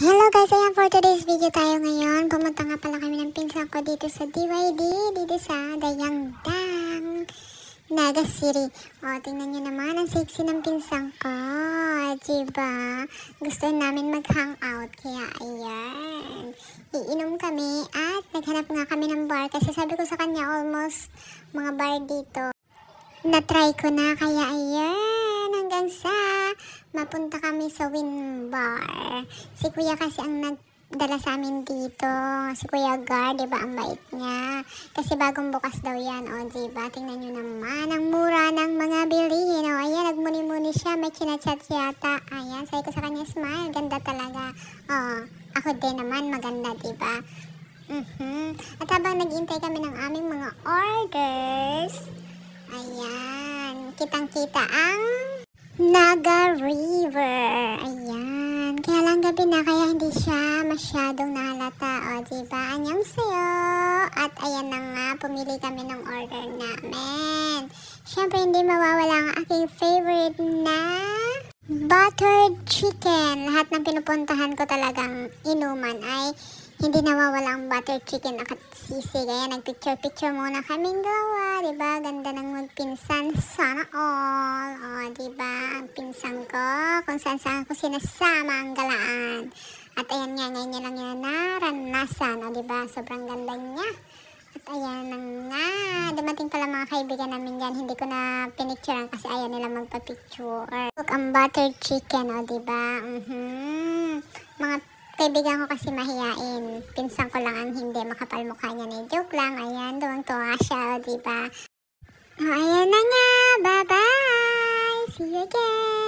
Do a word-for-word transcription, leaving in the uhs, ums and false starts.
Hello guys, ayan for today's video tayo ngayon. Pumunta nga pala kami ng pinsan ko dito sa D Y D, dito sa Dayangdang, Naga City. O, tingnan nyo naman ang sexy ng pinsan ko. Diba? Gusto namin mag-hangout. Kaya ayan, iinom kami at naghanap nga kami ng bar. Kasi sabi ko sa kanya almost mga bar dito na-try ko na. Kaya ayan, hanggang sa mapunta kami sa Win Bar. Si Kuya kasi ang nagdala sa amin dito. Si Kuya Gar, diba? Ang bait niya. Kasi bagong bukas daw yan. O, diba? Tingnan nyo naman. Ang mura ng mga bilihin. O, ayan, nagmuni-muni siya. May chinachat yata. Ayan, sabi ko sa kanya, smile. Ganda talaga. O, ako din naman. Maganda, diba? Uh-huh. At habang nag-intay kami ng aming mga orders, ayan, kitang-kita ang Naga River. Ayan. Kaya lang gabi na, kaya hindi siya masyadong nahalata. O, diba? Anyong sayo. At ayan na nga, pumili kami ng order namin. Siyempre, hindi mawawala ang aking favorite na buttered chicken. Lahat ng pinupuntahan ko talagang inuman ay hindi nawawala ang butter chicken at sisig. Kaya nagpicture-picture muna kaming gawa. Diba? Ganda ng magpinsan. Sana all. O, diba? Ang pinsan ko. Kung saan-saan ko sinasama ang galaan. At ayan nga, ngayon niya lang yan naranasan. O, diba? Sobrang ganda niya. At ayan na nga. Dumating pala mga kaibigan namin dyan. Hindi ko na pinicturean kasi ayaw nila magpa-picture. Look, ang buttered chicken. O, diba? Uh-huh. Mga kaibigan ko kasi mahiyain. Pinsan ko lang ang hindi. Makapal mukha niya na joke lang. Ayan, tuwang-tuwa siya, o, diba? O, ayan na nga. Bye-bye! See you again!